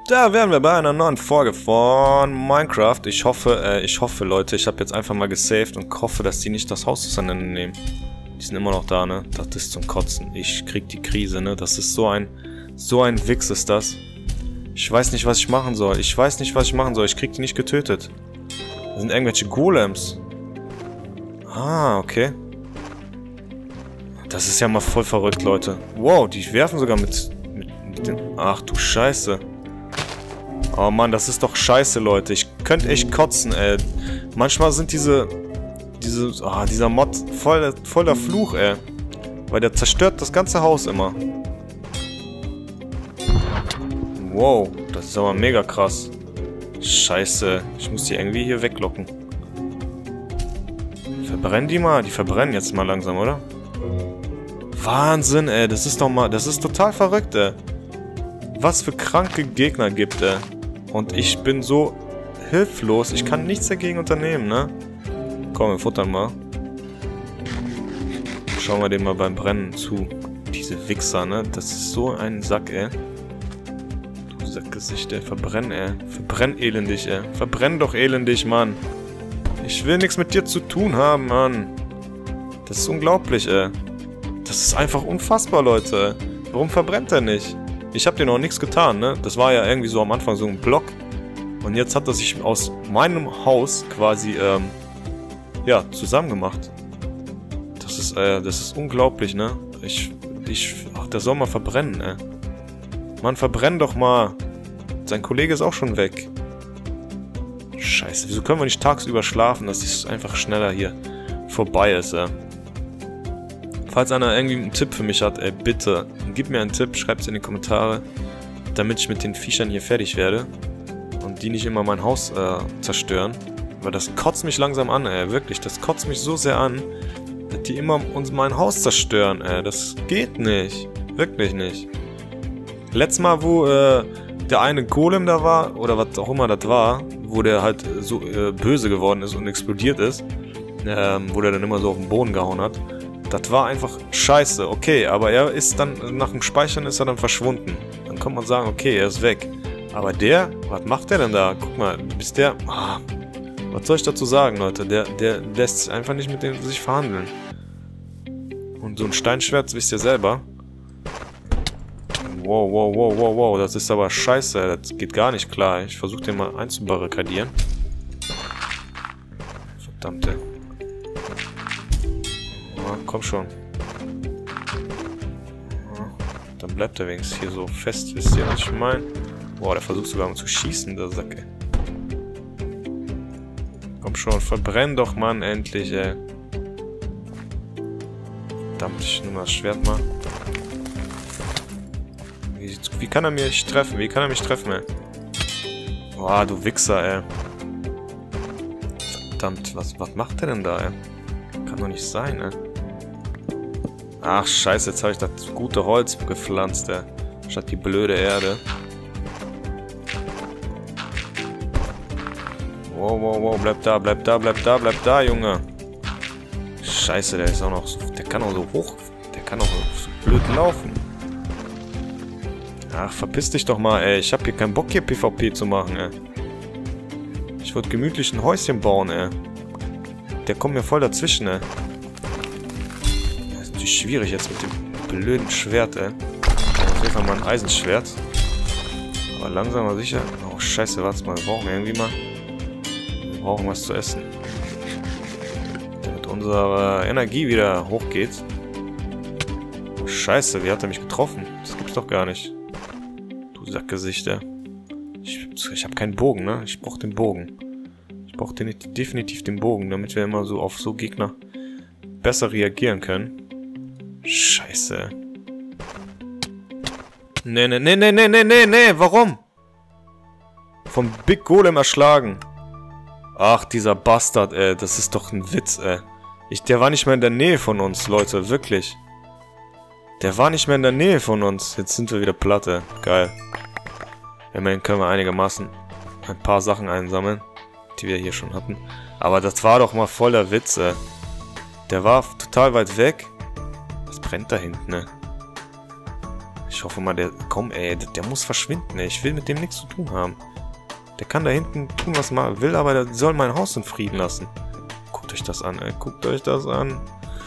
Da wären wir bei einer neuen Folge von Minecraft. Ich hoffe, Leute, ich habe jetzt einfach mal gesaved und hoffe, dass die nicht das Haus auseinandernehmen. Die sind immer noch da, ne? Das ist zum Kotzen. Ich krieg die Krise, ne? Das ist so ein Wichs ist das. Ich weiß nicht, was ich machen soll. Ich krieg die nicht getötet. Das sind irgendwelche Golems. Ah, okay. Das ist ja mal voll verrückt, Leute. Wow, die werfen sogar mit den... Ach du Scheiße. Oh Mann, das ist doch scheiße, Leute. Ich könnte echt kotzen, ey. Manchmal sind dieser Mod voller Fluch, ey. Weil der zerstört das ganze Haus immer. Wow, das ist aber mega krass. Scheiße, ich muss die irgendwie hier weglocken. Verbrennen die mal? Die verbrennen jetzt mal langsam, oder? Wahnsinn, ey. Das ist total verrückt, ey. Was für kranke Gegner gibt, ey. Und ich bin so hilflos. Ich kann nichts dagegen unternehmen, ne? Komm, wir futtern mal. Schauen wir dem mal beim Brennen zu. Diese Wichser, ne? Das ist so ein Sack, ey. Du Sackgesicht, ey. Verbrenn, ey. Verbrenn elendig, ey. Verbrenn doch elendig, Mann. Ich will nichts mit dir zu tun haben, Mann. Das ist unglaublich, ey. Das ist einfach unfassbar, Leute. Warum verbrennt er nicht? Ich habe dir noch nichts getan, ne? Das war ja irgendwie so am Anfang so ein Block. Und jetzt hat er sich aus meinem Haus quasi, ja, zusammen gemacht. Das ist unglaublich, ne? Ach, der soll mal verbrennen, ey. Mann, verbrenn doch mal. Sein Kollege ist auch schon weg. Scheiße, wieso können wir nicht tagsüber schlafen, dass es einfach schneller hier vorbei ist, ey? Falls einer irgendwie einen Tipp für mich hat, ey, bitte, gib mir einen Tipp, schreibt es in die Kommentare, damit ich mit den Viechern hier fertig werde und die nicht immer mein Haus zerstören, weil das kotzt mich langsam an, ey, wirklich, das kotzt mich so sehr an, dass die immer mein Haus zerstören, ey, das geht nicht, wirklich nicht. Letztes Mal, wo der eine Golem da war, oder was auch immer das war, wo der halt so böse geworden ist und explodiert ist, wo der dann immer so auf den Boden gehauen hat, das war einfach scheiße, okay, aber er ist dann, nach dem Speichern ist er dann verschwunden. Dann kann man sagen, okay, er ist weg. Aber der, was macht der denn da? Guck mal, bis der, was soll ich dazu sagen, Leute? Der lässt sich einfach nicht mit dem sich verhandeln. Und so ein Steinschwert, wisst ihr selber. Wow, das ist aber scheiße, das geht gar nicht klar. Ich versuche den mal einzubarrikadieren. Verdammte. Komm schon. Dann bleibt er wenigstens hier so fest, wisst ihr, was ich meine? Boah, der versucht sogar mal zu schießen, der Sack, ey. Komm schon, verbrenn doch, Mann, endlich, ey. Verdammt, ich nehme das Schwert mal. Wie kann er mich treffen? Ey? Boah, du Wichser, ey. Verdammt, was macht der denn da, ey? Kann doch nicht sein, ey. Ach, scheiße, jetzt habe ich das gute Holz gepflanzt, ey. Statt die blöde Erde. Wow, bleib da, Junge. Scheiße, der ist auch noch so, der kann auch so blöd laufen. Ach, verpiss dich doch mal, ey. Ich hab hier keinen Bock, hier PvP zu machen, ey. Ich wollte gemütlich ein Häuschen bauen, ey. Der kommt mir voll dazwischen, ey. Schwierig jetzt mit dem blöden Schwert, ey. Auf jeden Fall mal ein Eisenschwert. Aber langsam aber sicher. Oh, scheiße, warte mal. Wir brauchen was zu essen. Damit unsere Energie wieder hochgeht. Scheiße, wie hat er mich getroffen? Das gibt's doch gar nicht. Du Sackgesicht, ey. Ich hab keinen Bogen, ne? Ich brauch den Bogen. Ich brauch definitiv den Bogen, damit wir immer so auf so Gegner besser reagieren können. Scheiße. Nee, warum? Vom Big Golem erschlagen. Ach, dieser Bastard, ey. Das ist doch ein Witz, ey. Der war nicht mehr in der Nähe von uns, Leute. Wirklich. Der war nicht mehr in der Nähe von uns. Jetzt sind wir wieder platt, ey. Geil. Immerhin können wir einigermaßen ein paar Sachen einsammeln, die wir hier schon hatten. Aber das war doch mal voller Witz, ey. Der war total weit weg. Was brennt da hinten, ne? Ich hoffe mal, der... Komm, ey, der muss verschwinden, ey. Ich will mit dem nichts zu tun haben. Der kann da hinten tun, was man will, aber der soll mein Haus in Frieden lassen. Guckt euch das an, ey. Guckt euch das an.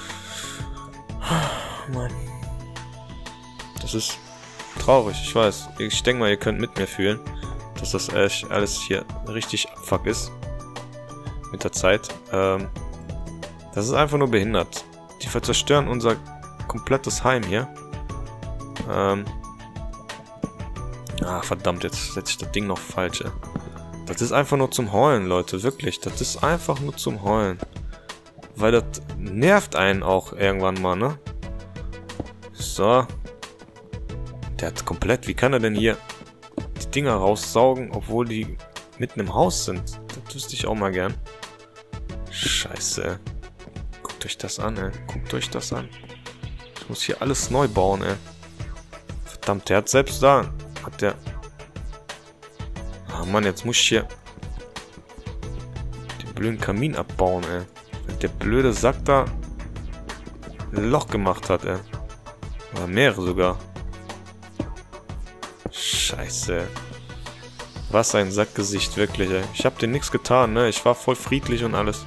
Mann. Das ist traurig, ich weiß. Ich denke mal, ihr könnt mit mir fühlen, dass das echt alles hier richtig Abfuck ist. Mit der Zeit. Das ist einfach nur behindert. Die zerstören unser komplettes Heim hier. Verdammt, jetzt setze ich das Ding noch falsch, ey. Das ist einfach nur zum Heulen, Leute. Wirklich, das ist einfach nur zum Heulen. Weil das nervt einen auch irgendwann mal, ne? So. Der hat komplett... Wie kann er denn hier die Dinger raussaugen, obwohl die mitten im Haus sind? Das wüsste ich auch mal gern. Scheiße, ey. Guckt euch das an, ey. Guckt euch das an. Ich muss hier alles neu bauen, ey. Verdammt, der hat selbst da... Hat der... Ah, Mann, jetzt muss ich hier... den blöden Kamin abbauen, ey. Weil der blöde Sack da... ein Loch gemacht hat, ey. Oder mehrere sogar. Scheiße. Was ein Sackgesicht, wirklich, ey. Ich hab dem nichts getan, ne? Ich war voll friedlich und alles.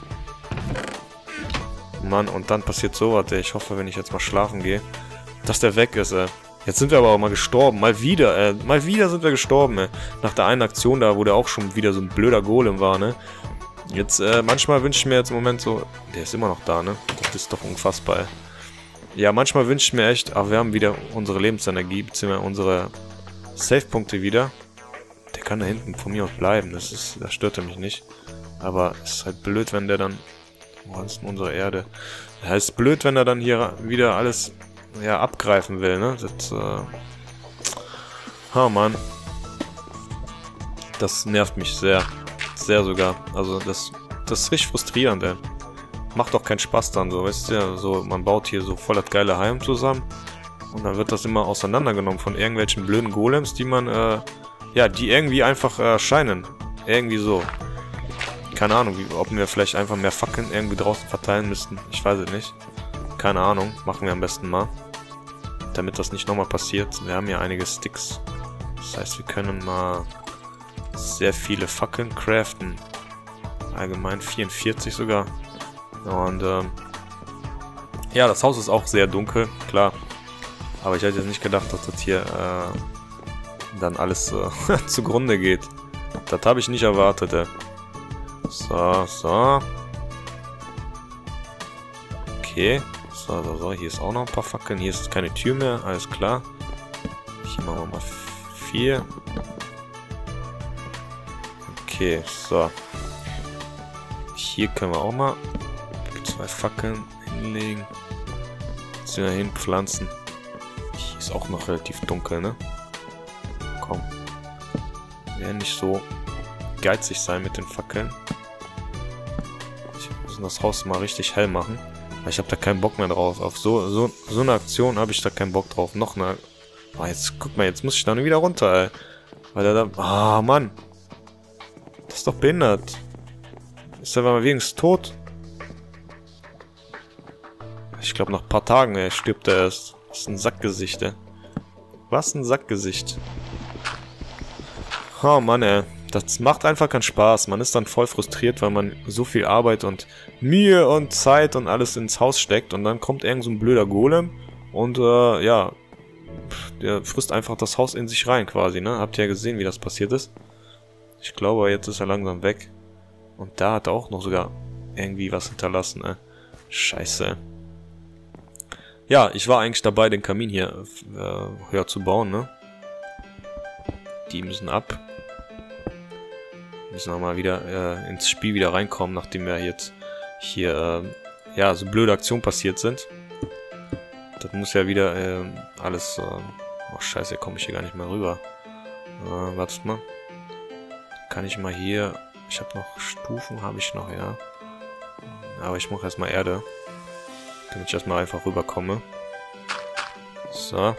Mann, und dann passiert sowas, ey. Ich hoffe, wenn ich jetzt mal schlafen gehe, dass der weg ist, ey. Jetzt sind wir aber auch mal gestorben. Mal wieder, ey. Mal wieder sind wir gestorben, ey. Nach der einen Aktion da, wo der auch schon wieder so ein blöder Golem war, ne? Jetzt, manchmal wünsche ich mir jetzt im Moment so... Der ist immer noch da, ne? Das ist doch unfassbar, ey. Ja, manchmal wünsche ich mir echt... Aber wir haben wieder unsere Lebensenergie, beziehungsweise unsere Save-Punkte wieder. Der kann da hinten von mir aus bleiben. Das stört mich nicht. Aber es ist halt blöd, wenn der dann... Wo ist denn unsere Erde? Ja, es ist blöd, wenn er dann hier wieder alles... ja, abgreifen will, ne? Das, oh Mann. Das nervt mich sehr. Sehr sogar. Also, das ist richtig frustrierend, ey. Macht doch keinen Spaß dann, so, weißt du ja, so, man baut hier so voll das geile Heim zusammen und dann wird das immer auseinandergenommen von irgendwelchen blöden Golems, die man, ja, die irgendwie einfach erscheinen. Irgendwie so. Keine Ahnung, ob wir vielleicht einfach mehr Fackeln irgendwie draußen verteilen müssten. Ich weiß es nicht. Keine Ahnung, machen wir am besten mal. Damit das nicht nochmal passiert. Wir haben ja einige Sticks. Das heißt, wir können mal sehr viele Fackeln craften. Allgemein 44 sogar. Und, ja, das Haus ist auch sehr dunkel, klar. Aber ich hätte jetzt nicht gedacht, dass das hier, dann alles, zugrunde geht. Das habe ich nicht erwartet, ey. So, so. Okay. So, hier ist auch noch ein paar Fackeln. Hier ist keine Tür mehr, alles klar. Hier machen wir mal 4. Okay, so. Hier können wir auch mal 2 Fackeln hinlegen. Jetzt wieder hinpflanzen. Hier ist auch noch relativ dunkel, ne? Komm. Wir werden nicht so geizig sein mit den Fackeln. Wir müssen das Haus mal richtig hell machen. Weil ich habe da keinen Bock mehr drauf. Auf so eine Aktion habe ich da keinen Bock drauf. Noch eine... Oh, jetzt guck mal, jetzt muss ich da nur wieder runter, ey. Weil er da... Ah, Mann. Das ist doch behindert. Ist er mal wenigstens tot? Ich glaube, nach ein paar Tagen, ey, stirbt er erst. Das ist ein Sackgesicht, ey. Was ein Sackgesicht. Oh Mann, ey. Das macht einfach keinen Spaß. Man ist dann voll frustriert, weil man so viel Arbeit und Mühe und Zeit und alles ins Haus steckt. Und dann kommt irgend so ein blöder Golem und, ja, der frisst einfach das Haus in sich rein quasi, ne? Habt ihr ja gesehen, wie das passiert ist. Ich glaube, jetzt ist er langsam weg. Und da hat er auch noch sogar irgendwie was hinterlassen, ey. Scheiße. Ja, ich war eigentlich dabei, den Kamin hier höher zu bauen, ne? Die müssen ab. Müssen wir mal wieder ins Spiel wieder reinkommen, nachdem wir jetzt hier, ja, so blöde Aktionen passiert sind. Das muss ja wieder alles... oh, scheiße, hier komme ich hier gar nicht mehr rüber. Wartet mal. Kann ich mal hier... Ich habe noch Stufen, habe ich noch, ja. Aber ich mache erstmal Erde. Damit ich erstmal einfach rüberkomme. So.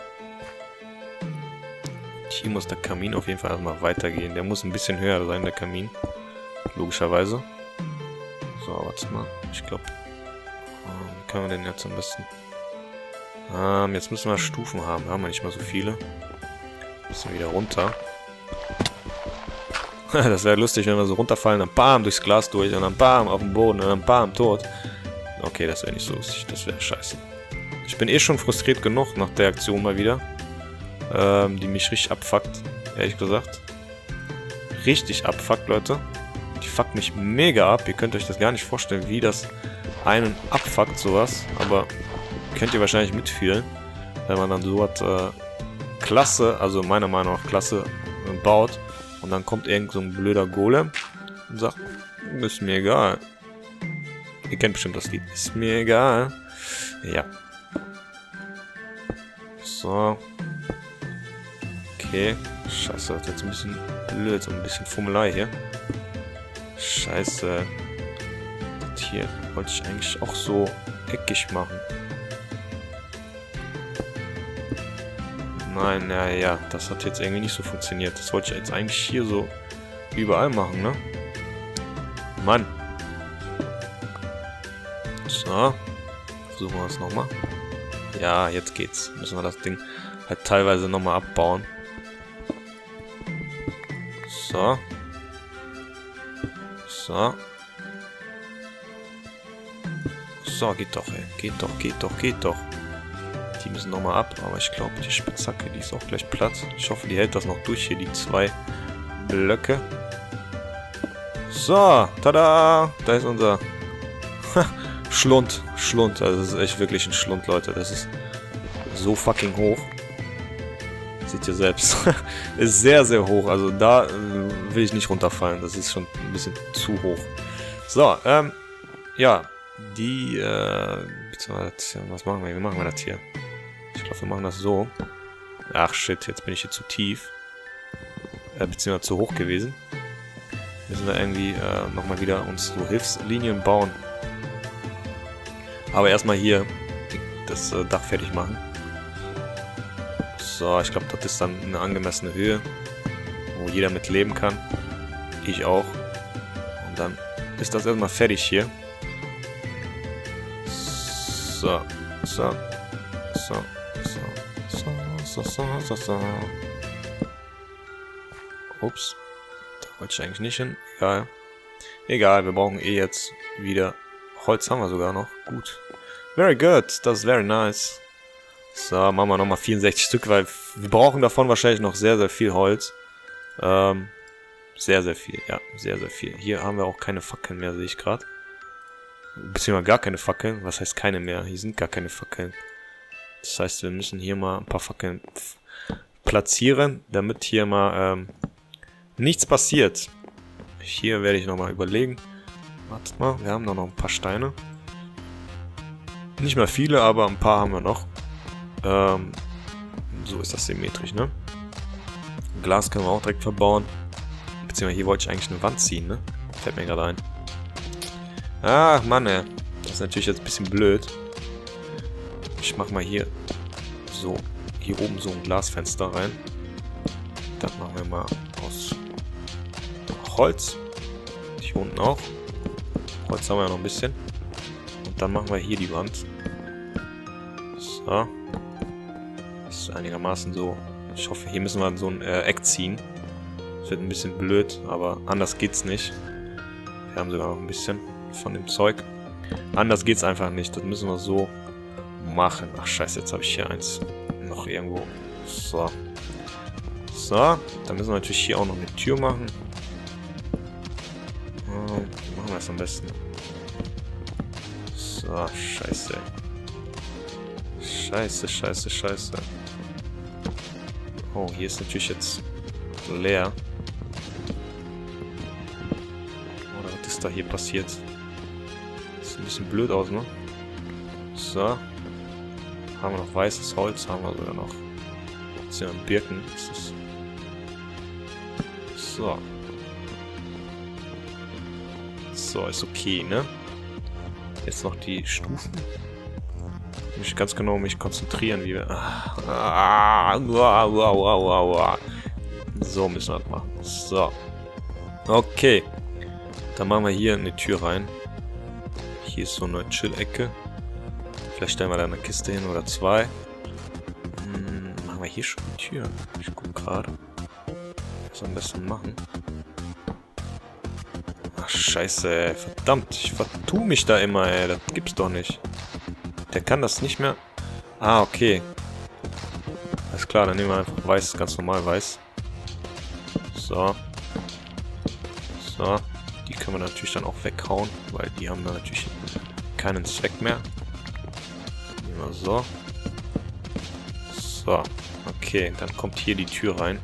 Hier muss der Kamin auf jeden Fall erstmal weitergehen. Der muss ein bisschen höher sein, der Kamin. Logischerweise. So, warte mal. Ich glaube... wie können wir den jetzt am besten... Jetzt müssen wir Stufen haben. Haben wir nicht mal so viele. Müssen wir wieder runter. Das wäre lustig, wenn wir so runterfallen, dann bam, durchs Glas durch und dann bam, auf dem Boden und dann bam, tot. Okay, das wäre nicht so lustig. Das wäre scheiße. Ich bin eh schon frustriert genug nach der Aktion mal wieder. Die mich richtig abfuckt, ehrlich gesagt. Richtig abfuckt, Leute. Die fuckt mich mega ab. Ihr könnt euch das gar nicht vorstellen, wie das einen abfuckt, sowas. Aber könnt ihr wahrscheinlich mitfühlen, wenn man dann sowas klasse, also meiner Meinung nach klasse, baut. Und dann kommt irgend so ein blöder Golem und sagt, ist mir egal. Ihr kennt bestimmt das Lied. Ist mir egal. Ja. So. Okay. Scheiße, das ist jetzt ein bisschen blöd, so ein bisschen Fummelei hier. Scheiße. Das hier wollte ich eigentlich auch so eckig machen. Nein, ja, das hat jetzt irgendwie nicht so funktioniert. Das wollte ich jetzt eigentlich hier so überall machen, ne? Mann. So. Versuchen wir es nochmal. Ja, jetzt geht's. Müssen wir das Ding halt teilweise nochmal abbauen. So. So. So, geht doch, ey. Geht doch. Die müssen nochmal ab, aber ich glaube, die Spitzhacke, die ist auch gleich platt. Ich hoffe, die hält das noch durch hier, die 2 Blöcke. So, tada! Da ist unser Schlund. Also das ist echt wirklich ein Schlund, Leute. Das ist so fucking hoch. Seht ihr selbst. Ist sehr, sehr hoch. Also da will ich nicht runterfallen. Das ist schon ein bisschen zu hoch. So, ja. Die, was machen wir? Wie machen wir das hier? Ich glaube, wir machen das so. Ach shit, jetzt bin ich hier zu tief. Beziehungsweise zu hoch gewesen. Müssen wir irgendwie nochmal wieder uns so Hilfslinien bauen. Aber erstmal hier das Dach fertig machen. So, ich glaube, das ist dann eine angemessene Höhe, wo jeder mit leben kann. Ich auch. Und dann ist das erstmal fertig hier. So. Ups. Da wollte ich eigentlich nicht hin. Egal, wir brauchen eh jetzt wieder Holz, haben wir sogar noch. Gut. Very good. Das ist very nice. So, machen wir nochmal 64 Stück, weil wir brauchen davon wahrscheinlich noch sehr, sehr viel Holz. Sehr, sehr viel. Ja, sehr, sehr viel. Hier haben wir auch keine Fackeln mehr, sehe ich gerade. Beziehungsweise gar keine Fackeln. Was heißt keine mehr? Hier sind gar keine Fackeln. Das heißt, wir müssen hier mal ein paar Fackeln platzieren, damit hier mal nichts passiert. Hier werde ich nochmal überlegen. Wartet mal, wir haben da noch ein paar Steine. Nicht mehr viele, aber ein paar haben wir noch. So ist das symmetrisch, ne? Glas können wir auch direkt verbauen. Beziehungsweise hier wollte ich eigentlich eine Wand ziehen, ne? Fällt mir gerade ein. Ach, Mann, ey. Das ist natürlich jetzt ein bisschen blöd. Ich mach mal hier so, hier oben so ein Glasfenster rein. Das machen wir mal aus Holz. Hier unten auch. Holz haben wir ja noch ein bisschen. Und dann machen wir hier die Wand. So. Das ist einigermaßen so. Ich hoffe, hier müssen wir so ein Eck ziehen. Das wird ein bisschen blöd, aber anders geht's nicht. Wir haben sogar noch ein bisschen von dem Zeug. Anders geht's einfach nicht. Das müssen wir so machen. Ach scheiße, jetzt habe ich hier eins noch irgendwo. So. So. Dann müssen wir natürlich hier auch noch eine Tür machen. Wie machen wir das am besten? So, scheiße. Scheiße. Oh, hier ist natürlich jetzt leer. Oder was ist da hier passiert? Sieht ein bisschen blöd aus, ne? So. Haben wir noch weißes Holz, haben wir sogar noch. Das sind ja Birken. Ist das. So. So, ist okay, ne? Jetzt noch die Stufen. Ich muss ganz genau mich konzentrieren, wie wir. So müssen wir das machen. So. Okay. Dann machen wir hier eine Tür rein. Hier ist so eine Chill-Ecke. Vielleicht stellen wir da eine Kiste hin oder zwei. Machen wir hier schon die Tür? Ich guck gerade. Was wir am besten machen. Ach, scheiße, ey. Verdammt, ich vertue mich da immer, ey. Das gibt's doch nicht. Der kann das nicht mehr... Ah, okay. Alles klar, dann nehmen wir einfach weiß, ganz normal weiß. So. So. Die können wir natürlich dann auch weghauen, weil die haben dann natürlich keinen Zweck mehr. Nehmen wir so. So. Okay, dann kommt hier die Tür rein.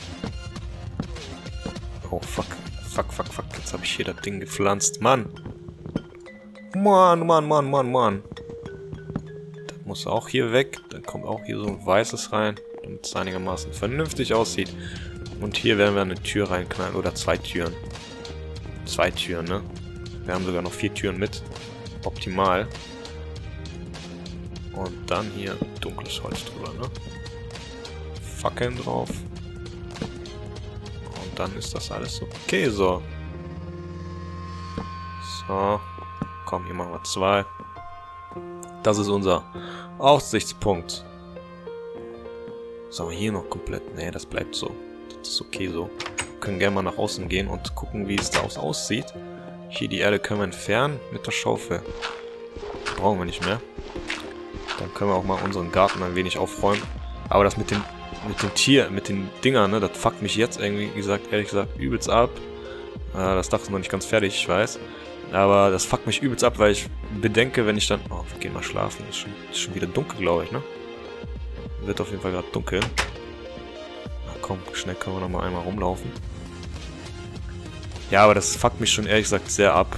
Oh, fuck. Fuck, fuck, fuck. Jetzt habe ich hier das Ding gepflanzt. Mann! Mann, Mann, Mann, Mann, Mann. Das muss auch hier weg. Dann kommt auch hier so ein weißes rein, damit es einigermaßen vernünftig aussieht. Und hier werden wir eine Tür reinknallen. Oder zwei Türen. Zwei Türen, ne? Wir haben sogar noch 4 Türen mit. Optimal. Und dann hier dunkles Holz drüber, ne? Fackeln drauf. Und dann ist das alles okay, so. So. Komm, hier machen wir 2. Das ist unser Aussichtspunkt. Sollen wir hier noch komplett... Ne, das bleibt so. Das ist okay so. Wir können gerne mal nach außen gehen und gucken, wie es da aussieht. Hier die Erde können wir entfernen mit der Schaufel. Brauchen wir nicht mehr. Dann können wir auch mal unseren Garten ein wenig aufräumen. Aber das mit den Dingern, ne, das fuckt mich jetzt irgendwie ehrlich gesagt, übelst ab. Das Dach ist noch nicht ganz fertig, ich weiß. Aber das fuckt mich übelst ab, weil ich bedenke, wenn ich dann... Oh, wir gehen mal schlafen. Ist schon wieder dunkel, glaube ich, ne? Wird auf jeden Fall gerade dunkel. Na komm, schnell können wir noch mal einmal rumlaufen. Ja, aber das fuckt mich schon ehrlich gesagt sehr ab.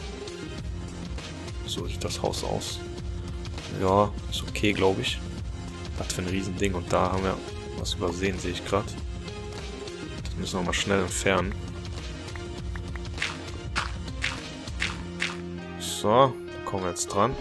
So sieht das Haus aus. Ja, ist okay, glaube ich. Was für ein Riesending. Und da haben wir was übersehen, sehe ich gerade. Das müssen wir mal schnell entfernen. So, da kommen wir jetzt dran.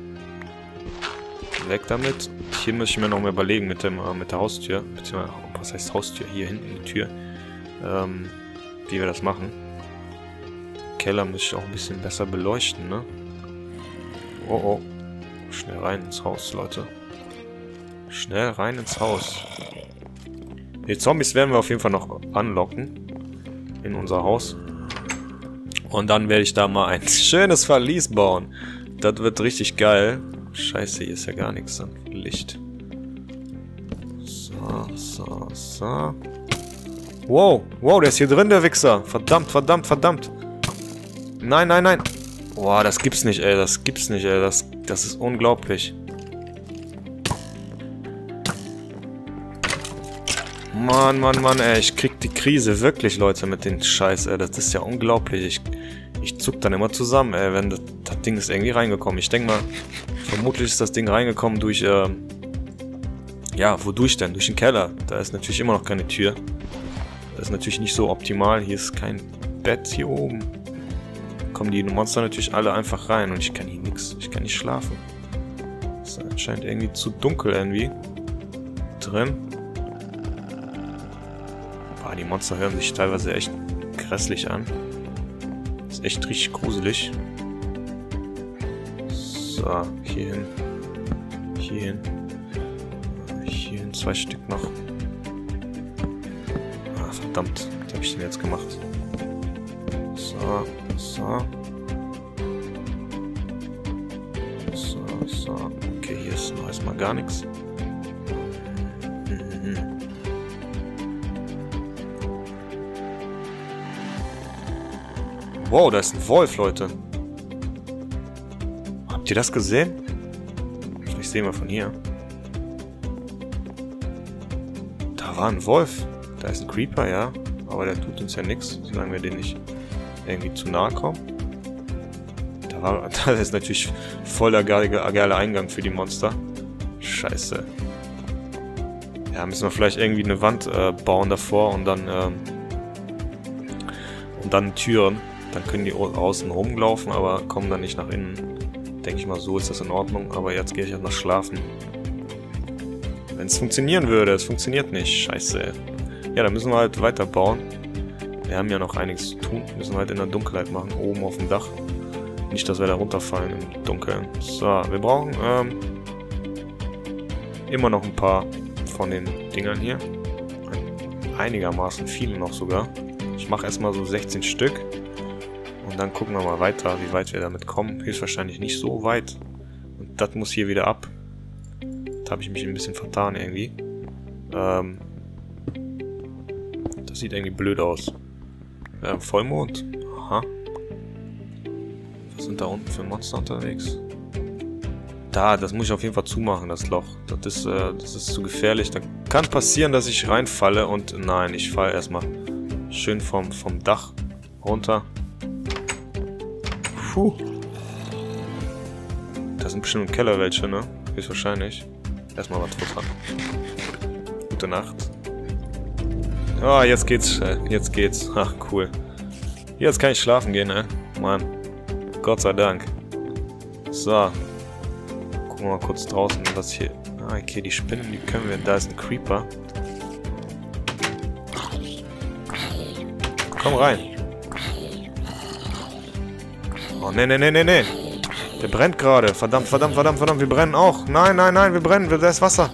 Weg damit. Hier muss ich mir noch mal überlegen mit der Haustür. Beziehungsweise, was heißt Haustür? Hier hinten die Tür. Wie wir das machen. Keller muss ich auch ein bisschen besser beleuchten, ne? Oh, oh. Schnell rein ins Haus, Leute. Schnell rein ins Haus. Die Zombies werden wir auf jeden Fall noch anlocken. In unser Haus. Und dann werde ich da mal ein schönes Verlies bauen. Das wird richtig geil. Scheiße, hier ist ja gar nichts an Licht. So, so, so. Wow, wow, der ist hier drin, der Wichser. Verdammt, verdammt, verdammt. Nein, nein, nein. Boah, das gibt's nicht, ey. Das gibt's nicht, ey. Das ist unglaublich. Mann, Mann, Mann, ey. Ich krieg die Krise. Wirklich, Leute, mit den Scheiß, ey. Das ist ja unglaublich. Ich zuck dann immer zusammen, ey. Wenn das Ding ist irgendwie reingekommen. Ich denke mal, vermutlich ist das Ding reingekommen durch, ja, wodurch denn? Durch den Keller. Da ist natürlich immer noch keine Tür. Das ist natürlich nicht so optimal. Hier ist kein Bett hier oben. Kommen die Monster natürlich alle einfach rein und ich kann hier nichts. Ich kann nicht schlafen. Ist anscheinend irgendwie zu dunkel irgendwie drin. Boah, die Monster hören sich teilweise echt grässlich an. Ist echt richtig gruselig. So, hier hin. Hier hin. Hier hin 2 Stück noch. Ah, verdammt. Was habe ich denn jetzt gemacht? So, so. So, so. Okay, hier ist noch erstmal gar nichts. Wow, da ist ein Wolf, Leute. Habt ihr das gesehen? Vielleicht sehen wir von hier. Da war ein Wolf. Da ist ein Creeper, ja. Aber der tut uns ja nichts, solange wir den nicht irgendwie zu nahe kommen. Da ist natürlich voll der geile Eingang für die Monster. Scheiße. Ja, müssen wir vielleicht irgendwie eine Wand bauen davor und dann Türen. Dann können die außen rumlaufen, aber kommen dann nicht nach innen. Denke ich mal, so ist das in Ordnung. Aber jetzt gehe ich erstmal schlafen. Wenn es funktionieren würde, es funktioniert nicht. Scheiße. Ja, dann müssen wir halt weiterbauen. Wir haben ja noch einiges zu tun. Müssen wir halt in der Dunkelheit machen, oben auf dem Dach. Nicht, dass wir da runterfallen im Dunkeln. So, wir brauchen immer noch ein paar von den Dingern hier. Einigermaßen viele noch sogar. Ich mache erstmal so 16 Stück. Und dann gucken wir mal weiter, wie weit wir damit kommen. Höchstwahrscheinlich nicht so weit. Und das muss hier wieder ab. Da habe ich mich ein bisschen vertan irgendwie. Das sieht irgendwie blöd aus. Vollmond. Aha. Was sind da unten für Monster unterwegs? Da, das muss ich auf jeden Fall zumachen, das Loch. Das ist zu gefährlich. Da kann passieren, dass ich reinfalle und... Nein, ich falle erstmal schön vom Dach runter. Puh. Da sind bestimmt im Keller welche, ne? Höchstwahrscheinlich. Erstmal was futtern. Gute Nacht. Ah, jetzt geht's. Jetzt geht's. Ach, cool. Jetzt kann ich schlafen gehen, ne? Mann. Gott sei Dank. So. Gucken wir mal kurz draußen, was hier... Ah, okay, die Spinnen, die können wir... Da ist ein Creeper. Komm rein. Oh, ne. Der brennt gerade. Verdammt, wir brennen auch. Nein, wir brennen. Da ist Wasser.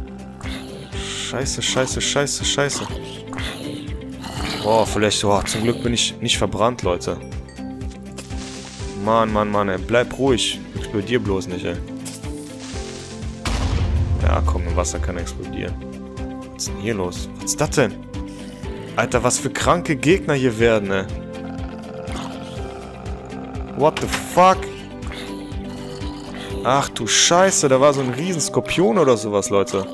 Scheiße. Oh, vielleicht... Oh, zum Glück bin ich nicht verbrannt, Leute. Mann, ey. Bleib ruhig. Explodier bloß nicht, ey. Ja, komm, im Wasser kann explodieren. Was ist denn hier los? Was ist das denn? Alter, was für kranke Gegner hier werden, ey. What the fuck? Ach du Scheiße, da war so ein riesen Skorpion oder sowas, Leute.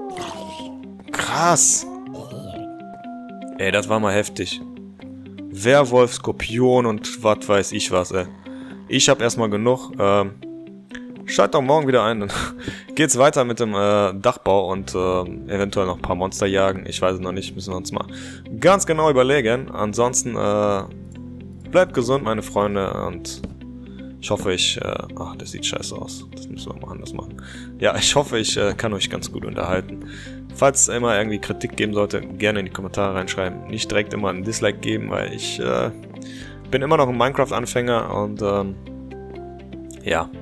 Krass. Ey, das war mal heftig. Werwolf, Skorpion und was weiß ich was, ey. Ich hab erstmal genug. Schaltet doch morgen wieder ein. Dann geht's weiter mit dem Dachbau und eventuell noch ein paar Monster jagen. Ich weiß es noch nicht, müssen wir uns mal ganz genau überlegen. Ansonsten bleibt gesund, meine Freunde, und ich hoffe, ach, das sieht scheiße aus. Das müssen wir mal anders machen. Ja, ich hoffe, ich kann euch ganz gut unterhalten. Falls es immer irgendwie Kritik geben sollte, gerne in die Kommentare reinschreiben. Nicht direkt immer ein Dislike geben, weil ich bin immer noch ein Minecraft-Anfänger und ja,